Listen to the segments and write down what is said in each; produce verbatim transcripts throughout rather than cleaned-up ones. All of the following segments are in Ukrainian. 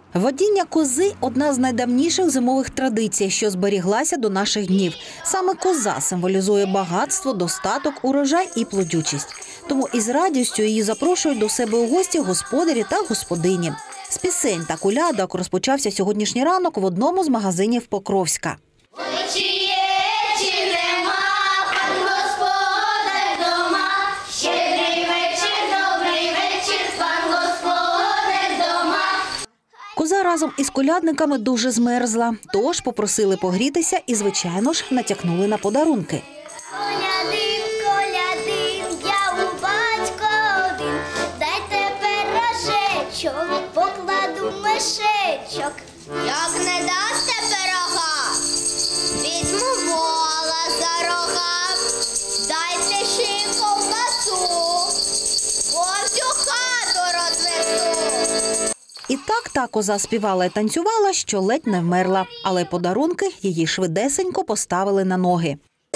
Водіння кози – одна з найдавніших зимових традицій, що зберіглася до наших днів. Саме коза символізує багатство, достаток, урожай і плодючість. Тому із радістю її запрошують до себе у гості господарі та господині. З пісень та колядок розпочався сьогоднішній ранок в одному з магазинів Покровська. Коза разом із колядниками дуже змерзла, тож попросили погрітися і, звичайно ж, натякнули на подарунки. Колядим, колядим, я у батька один, дайте пирожечок, покладу мешечок. Як не дасте пирога, візьму вола за рога, дайте ще й ковбасу, по всю хату розвесу. І так та коза співала і танцювала, що ледь не вмерла. Але подарунки її швидесенько поставили на ноги.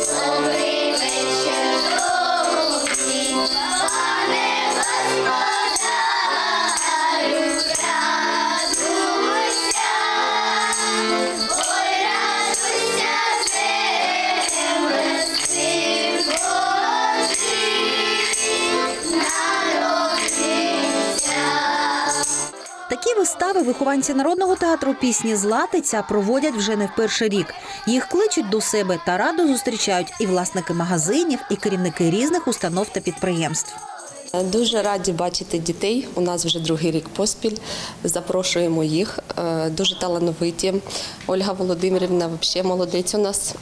Такі вистави вихованці Народного театру пісні «Златиця» проводять вже не в перший рік. Їх кличуть до себе та радо зустрічають і власники магазинів, і керівники різних установ та підприємств. Дуже раді бачити дітей. У нас вже другий рік поспіль. Запрошуємо їх. Дуже талановиті. Ольга Володимирівна взагалі молодець у нас.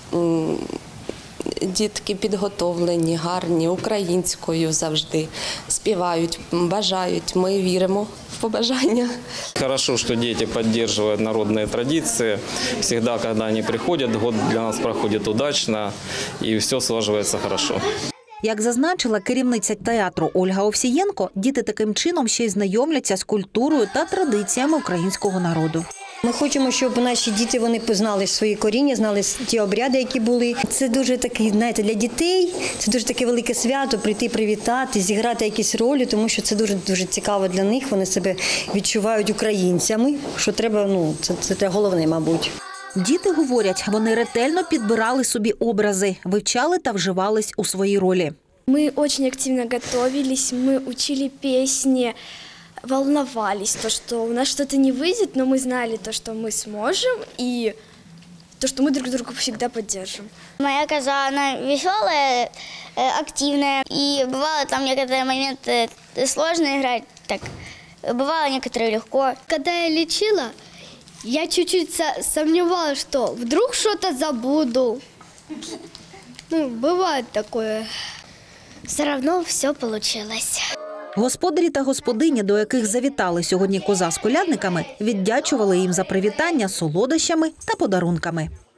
Дітки підготовлені, гарні, українською завжди співають, бажають. Ми віримо в побажання. Хорошо, что дети поддерживают народные традиции. Всегда, когда они приходят, год для нас проходит удачно и все слаживается хорошо. Як зазначила керівниця театру Ольга Овсієнко, діти таким чином ще й знайомляться з культурою та традиціями українського народу. Ми хочемо, щоб наші діти вони познали свої коріння, знали ті обряди, які були. Це дуже таке, знаєте, для дітей, це дуже таке велике свято, прийти привітати, зіграти якісь ролі, тому що це дуже дуже цікаво для них. Вони себе відчувають українцями, що треба, ну, це, це головне, мабуть. Діти говорять, вони ретельно підбирали собі образи, вивчали та вживались у свої ролі. Ми дуже активно готувалися, ми вчили пісні, волновались, то, что у нас что-то не выйдет, но мы знали то, что мы сможем, и то, что мы друг друга всегда поддержим. Моя коза, она веселая, активная, и бывало там некоторые моменты сложно играть, так, бывало некоторые легко. Когда я лечила, я чуть-чуть сомневалась, что вдруг что-то забуду. Ну, бывает такое. Все равно все получилось. Господарі та господині, до яких завітали сьогодні коза з колядниками, віддячували їм за привітання солодощами та подарунками.